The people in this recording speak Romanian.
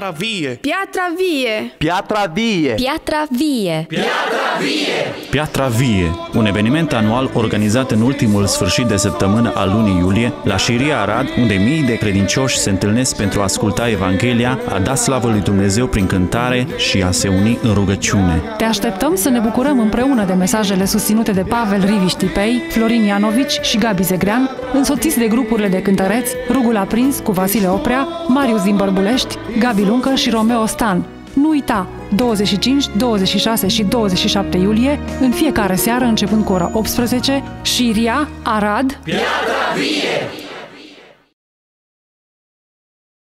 Piatra Vie. Piatra Vie. Piatra Vie. Piatra Vie. Piatra Vie. Piatra Vie, un eveniment anual organizat în ultimul sfârșit de săptămână al lunii iulie la Șiria Arad, unde mii de credincioși se întâlnesc pentru a asculta Evanghelia, a da slavă lui Dumnezeu prin cântare și a se uni în rugăciune. Te așteptăm să ne bucurăm împreună de mesajele susținute de Pavel Riviștipei, Florin Ianovici și Gabi Zegrean, însoțiți de grupurile de cântăreți Rugul Aprins cu Vasile Oprea, Marius din Bărbulești, Gabi Luncă și Romeo Stan. Nu uita, 25, 26 și 27 iulie, în fiecare seară începând cu ora 18, Șiria Arad, Piatra Vie.